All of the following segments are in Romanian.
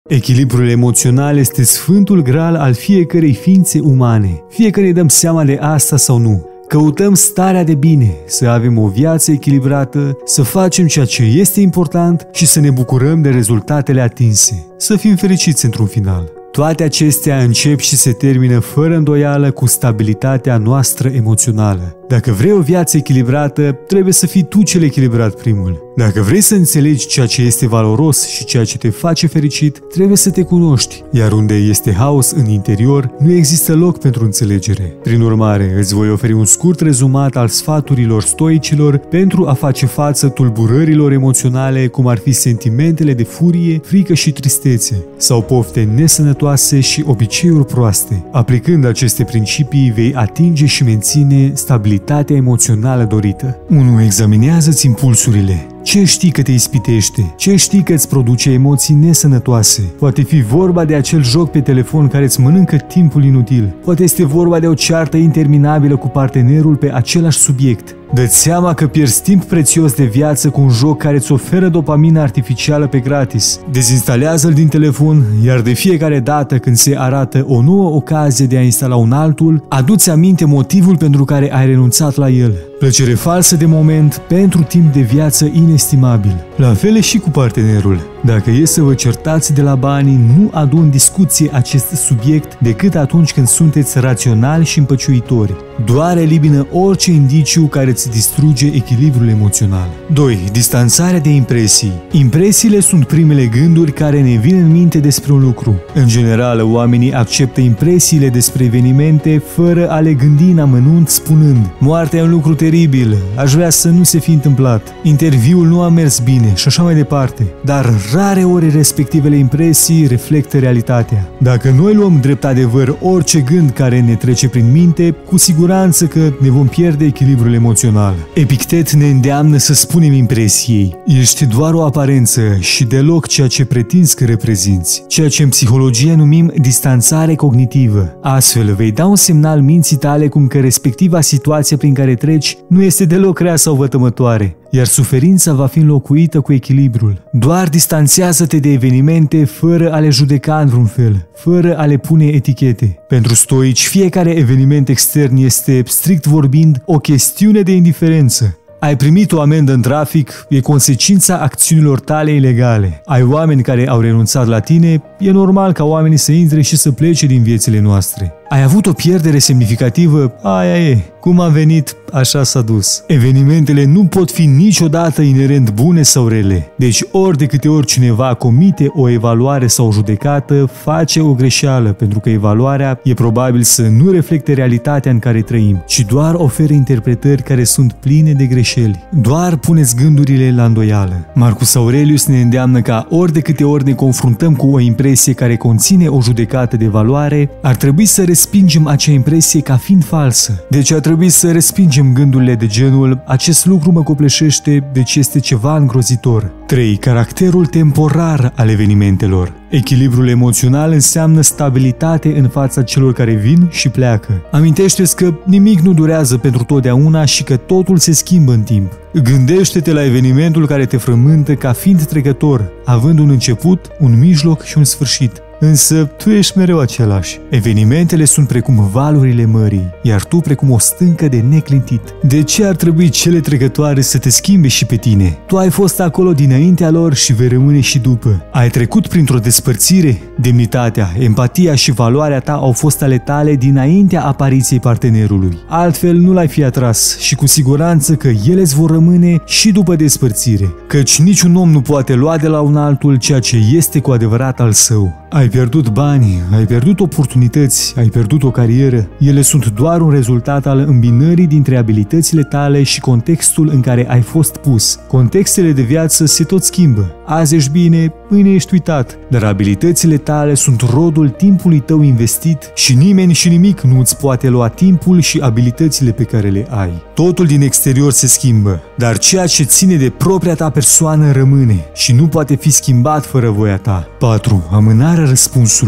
Echilibrul emoțional este sfântul graal al fiecărei ființe umane. Fie că ne dăm seama de asta sau nu. Căutăm starea de bine, să avem o viață echilibrată, să facem ceea ce este important și să ne bucurăm de rezultatele atinse. Să fim fericiți într-un final. Toate acestea încep și se termină fără îndoială cu stabilitatea noastră emoțională. Dacă vrei o viață echilibrată, trebuie să fii tu cel echilibrat primul. Dacă vrei să înțelegi ceea ce este valoros și ceea ce te face fericit, trebuie să te cunoști. Iar unde este haos în interior, nu există loc pentru înțelegere. Prin urmare, îți voi oferi un scurt rezumat al sfaturilor stoicilor pentru a face față tulburărilor emoționale, cum ar fi sentimentele de furie, frică și tristețe, sau pofte nesănătoase și obiceiuri proaste. Aplicând aceste principii, vei atinge și menține stabilitatea emoțională dorită. 1. Examinează-ți impulsurile. Ce știi că te ispitește? Ce știi că îți produce emoții nesănătoase? Poate fi vorba de acel joc pe telefon care îți mănâncă timpul inutil. Poate este vorba de o ceartă interminabilă cu partenerul pe același subiect. Dă-ți seama că pierzi timp prețios de viață cu un joc care îți oferă dopamină artificială pe gratis. Dezinstalează-l din telefon, iar de fiecare dată când se arată o nouă ocazie de a instala un altul, adu-ți aminte motivul pentru care ai renunțat la el. Plăcere falsă de moment pentru timp de viață inestimabil. La fel și cu partenerul. Dacă e să vă certați de la bani, nu adu în discuție acest subiect decât atunci când sunteți raționali și împăciuitori. Doar elimină orice indiciu care îți distruge echilibrul emoțional. 2. Distanțarea de impresii. Impresiile sunt primele gânduri care ne vin în minte despre un lucru. În general, oamenii acceptă impresiile despre evenimente fără a le gândi în amănunt, spunând: moartea e un lucru teribil, aș vrea să nu se fi întâmplat, interviul nu a mers bine și așa mai departe. Dar rare ori respectivele impresii reflectă realitatea. Dacă noi luăm drept adevăr orice gând care ne trece prin minte, cu siguranță că ne vom pierde echilibrul emoțional. Epictet ne îndeamnă să spunem impresiei: ești doar o aparență și deloc ceea ce pretinzi că reprezinți, ceea ce în psihologie numim distanțare cognitivă. Astfel, vei da un semnal minții tale cum că respectiva situație prin care treci nu este deloc rea sau vătămătoare, iar suferința va fi înlocuită cu echilibrul. Doar distanțează-te de evenimente fără a le judeca în vreun fel, fără a le pune etichete. Pentru stoici, fiecare eveniment extern este, strict vorbind, o chestiune de indiferență. Ai primit o amendă în trafic, e consecința acțiunilor tale ilegale. Ai oameni care au renunțat la tine, e normal ca oamenii să intre și să plece din viețile noastre. Ai avut o pierdere semnificativă? Aia e. Cum a venit, așa s-a dus. Evenimentele nu pot fi niciodată inerent bune sau rele. Deci ori de câte ori cineva comite o evaluare sau o judecată, face o greșeală, pentru că evaluarea e probabil să nu reflecte realitatea în care trăim, ci doar oferă interpretări care sunt pline de greșeli. Doar puneți gândurile la îndoială. Marcus Aurelius ne îndeamnă ca ori de câte ori ne confruntăm cu o impresie care conține o judecată de valoare, ar trebui să respingem acea impresie ca fiind falsă. Deci ar trebui să respingem gândurile de genul: acest lucru mă copleșește, deci este ceva îngrozitor. 3. Caracterul temporar al evenimentelor. Echilibrul emoțional înseamnă stabilitate în fața celor care vin și pleacă. Amintește-ți că nimic nu durează pentru totdeauna și că totul se schimbă în timp. Gândește-te la evenimentul care te frământă ca fiind trecător, având un început, un mijloc și un sfârșit. Însă tu ești mereu același. Evenimentele sunt precum valurile mării, iar tu precum o stâncă de neclintit. De ce ar trebui cele trecătoare să te schimbe și pe tine? Tu ai fost acolo dinaintea lor și vei rămâne și după. Ai trecut printr-o despărțire? Demnitatea, empatia și valoarea ta au fost ale tale dinaintea apariției partenerului. Altfel nu l-ai fi atras și cu siguranță că ele îți vor rămâne și după despărțire. Căci niciun om nu poate lua de la un altul ceea ce este cu adevărat al său. Ai pierdut bani, ai pierdut oportunități, ai pierdut o carieră. Ele sunt doar un rezultat al îmbinării dintre abilitățile tale și contextul în care ai fost pus. Contextele de viață se tot schimbă. Azi ești bine, mâine ești uitat. Dar abilitățile tale sunt rodul timpului tău investit și nimeni și nimic nu îți poate lua timpul și abilitățile pe care le ai. Totul din exterior se schimbă, dar ceea ce ține de propria ta persoană rămâne și nu poate fi schimbat fără voia ta. 4. Amânarea răspunsului.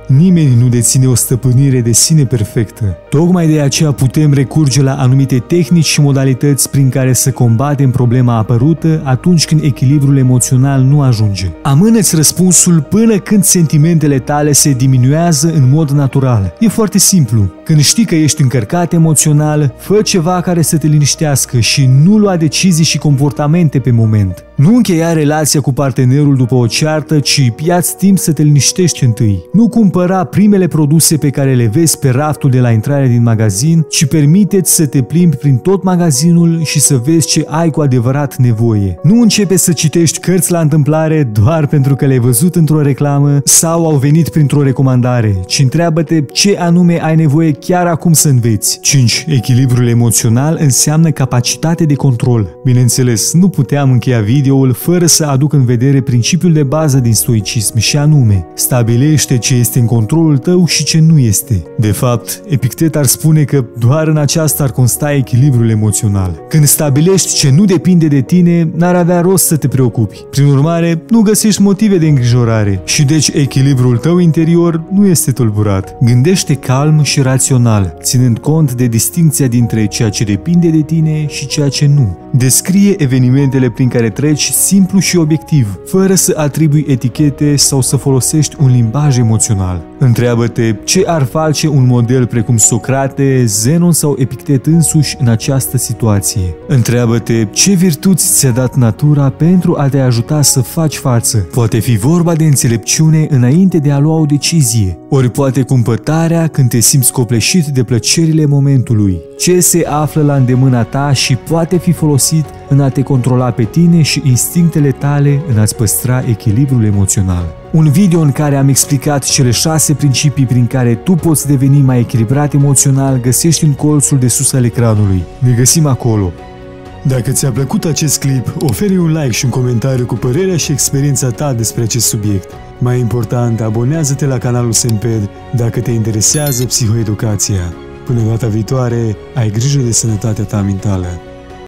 Nimeni nu deține o stăpânire de sine perfectă. Tocmai de aceea putem recurge la anumite tehnici și modalități prin care să combatem problema apărută atunci când echilibrul emoțional nu ajunge. Amână-ți răspunsul până când sentimentele tale se diminuează în mod natural. E foarte simplu. Când știi că ești încărcat emoțional, fă ceva care să te liniștească și nu lua decizii și comportamente pe moment. Nu încheia relația cu partenerul după o ceartă, ci ia-ți timp să te liniștești întâi. Nu cumpăra primele produse pe care le vezi pe raftul de la intrare din magazin, ci permite-ți să te plimbi prin tot magazinul și să vezi ce ai cu adevărat nevoie. Nu începe să citești cărți la întâmplare doar pentru că le-ai văzut într-o reclamă sau au venit printr-o recomandare, ci întreabă-te ce anume ai nevoie chiar acum să înveți. 5. Echilibrul emoțional înseamnă capacitate de control. Bineînțeles, nu puteam încheia videoul fără să aduc în vedere principiul de bază din stoicism și anume, stabilește ce este în controlul tău și ce nu este. De fapt, Epictet ar spune că doar în aceasta ar consta echilibrul emoțional. Când stabilești ce nu depinde de tine, n-ar avea rost să te preocupi. Prin urmare, nu găsești motive de îngrijorare și deci echilibrul tău interior nu este tulburat. Gândește calm și rațional, ținând cont de distincția dintre ceea ce depinde de tine și ceea ce nu. Descrie evenimentele prin care treci simplu și obiectiv, fără să atribui etichete sau să folosești un limbaj emoțional. Întreabă-te ce ar face un model precum Socrate, Zenon sau Epictet însuși în această situație. Întreabă-te ce virtuți ți-a dat natura pentru a te ajuta să faci față. Poate fi vorba de înțelepciune înainte de a lua o decizie, ori poate cumpătarea când te simți copleșit de plăcerile momentului. Ce se află la îndemâna ta și poate fi folosit în a te controla pe tine și instinctele tale în a-ți păstra echilibrul emoțional. Un video în care am explicat cele 6 principii prin care tu poți deveni mai echilibrat emoțional găsești în colțul de sus al ecranului. Ne găsim acolo. Dacă ți-a plăcut acest clip, oferi un like și un comentariu cu părerea și experiența ta despre acest subiect. Mai important, abonează-te la canalul SEMPED dacă te interesează psihoeducația. Până data viitoare, ai grijă de sănătatea ta mentală.